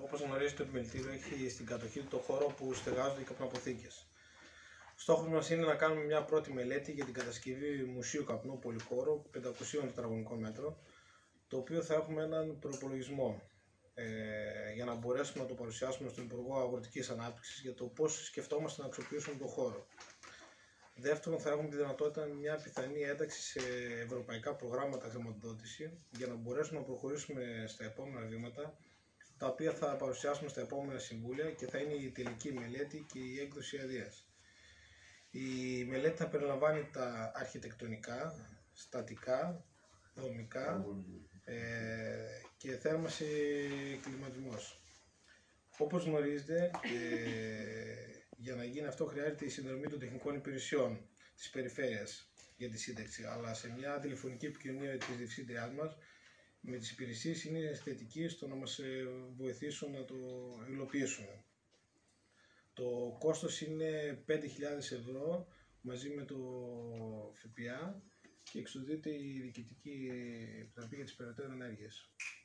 Όπως γνωρίζετε, το επιμελητήριο έχει στην κατοχή του το χώρο που στεγάζονται οι καπνοαποθήκες. Στόχος μας είναι να κάνουμε μια πρώτη μελέτη για την κατασκευή μουσείου καπνού πολυχώρο 500 τετραγωνικών μέτρων, το οποίο θα έχουμε έναν προϋπολογισμό για να μπορέσουμε να το παρουσιάσουμε στον Υπουργό Αγροτικής Ανάπτυξης για το πώς σκεφτόμαστε να αξιοποιήσουμε τον χώρο. Δεύτερον, θα έχουμε τη δυνατότητα μια πιθανή ένταξη σε ευρωπαϊκά προγράμματα χρηματοδότηση για να μπορέσουμε να προχωρήσουμε στα επόμενα βήματα, τα οποία θα παρουσιάσουμε στα επόμενα συμβούλια και θα είναι η τελική μελέτη και η έκδοση αδείας. Η μελέτη θα περιλαμβάνει τα αρχιτεκτονικά, στατικά, δομικά και θέρμανση κλιματισμός. Όπως γνωρίζετε, για να γίνει αυτό χρειάζεται η συνδρομή των τεχνικών υπηρεσιών της περιφέρειας για τη σύνταξη, αλλά σε μια τηλεφωνική επικοινωνία της διευθύντριάς μας με τις υπηρεσίες είναι θετική στο να μας βοηθήσουν να το υλοποιήσουμε. Το κόστος είναι 5.000 ευρώ μαζί με το ΦΠΑ και εξοδοτείται η Διοικητική Επιτροπή για τις περαιτέρω ενέργειες.